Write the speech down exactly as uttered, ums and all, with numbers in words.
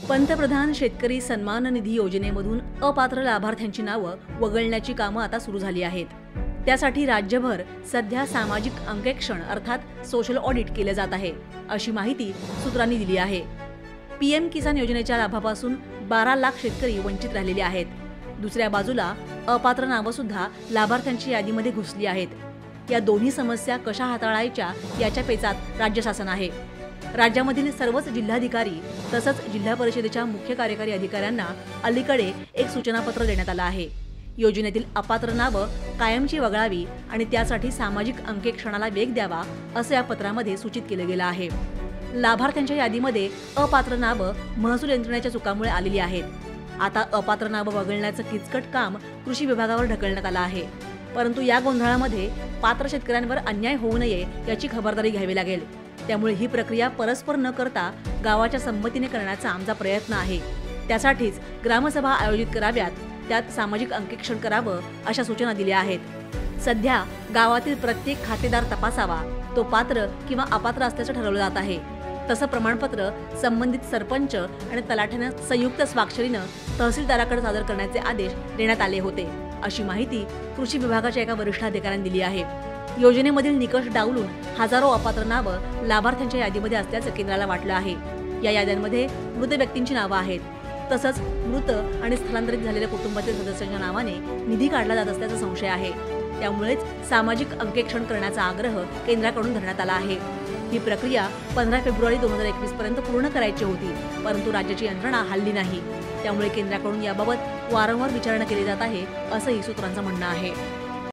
पंतप्रधान शेतकरी सन्मान निधी योजनेमधून अपात्र लाभार्थ्यांची नावं वगळण्याची कामं आता सुरू झाली आहेत। त्यासाठी राज्यभर सध्या सामाजिक अंकेक्षण अर्थात सोशल ऑडिट केले जात आहे, अशी माहिती सूत्रांनी दिली आहे। पीएम किसान योजनेच्या लाभापासून बारा लाख शेतकरी वंचित राहिलेले आहेत। दुसऱ्या बाजूला अपात्र नावं सुद्धा लाभार्थ्यांची यादीमध्ये घुसली आहेत। या दोन्ही समस्या कशा हाताळायच्या याच्या पेचात राज्य शासन आहे। राज्यामधील सर्वच जिल्हाधिकारी तसंच जिल्हा परिषदेच्या मुख्य कार्यकारी अधिकाऱ्यांना अलीकडे एक सूचनापत्र देण्यात आलं आहे। योजनेतील अपात्र नावं कायमची वगळावी आणि त्यासाठी सामाजिक अंकेक्षणाला वेग द्यावा असं या पत्रामध्ये सूचित केलं गेलं आहे। लाभार्थ्यांच्या यादीमध्ये अपात्र नावं महसूल यंत्रणेच्या चुकामुळे आलेली आहेत। आता अपात्र नावं वगळण्याचं किचकट काम कृषी विभागावर ढकलण्यात आलं आहे, परंतु या गोंधळामध्ये पात्र शेतकऱ्यांवर अन्याय होऊ नये याची खबरदारी घ्यावी लागेल। त्यामुळे ही प्रक्रिया परस्पर न करता गावाच्या संमतीने करण्याचा आमचा प्रयत्न आहे। त्यासाठीच ग्रामसभा आयोजित कराव्यात, त्यात सामाजिक अंकेक्षण करावं अशा सूचना दिल्या आहेत। सध्या गावातील प्रत्येक खातेदार तपासावा, तो पात्र किंवा अपात्र असल्याचं ठरवलं जात आहे। तसं प्रमाणपत्र संबंधित सरपंच आणि तलाठ्यानं संयुक्त स्वाक्षरीनं तहसीलदाराकडे सादर करण्याचे आदेश देण्यात आले होते, अशी माहिती कृषी विभागाच्या एका वरिष्ठ अधिकाऱ्याने दिली आहे। योजनेमधील निकष डावलून हजारो अपात्र नावं लाभार्थ्यांच्या यादीमध्ये असल्याचं केंद्राला वाटलं आहे। या याद्यांमध्ये मृत व्यक्तींची नावं आहेत, तसंच मृत आणि स्थलांतरित झालेल्या कुटुंबातील सदस्यांच्या नावाने निधी काढला जात असल्याचा संशय आहे। त्यामुळेच सामाजिक अंकेक्षण करण्याचा आग्रह केंद्राकडून धरण्यात आला आहे। ही प्रक्रिया पंधरा फेब्रुवारी दोन हजार एकवीस पर्यंत पूर्ण करायची होती, परंतु राज्याची यंत्रणा हलली नाही। त्यामुळे केंद्राकडून याबाबत वारंवार विचारणा केली जात आहे, असंही सूत्रांचं म्हणणं आहे।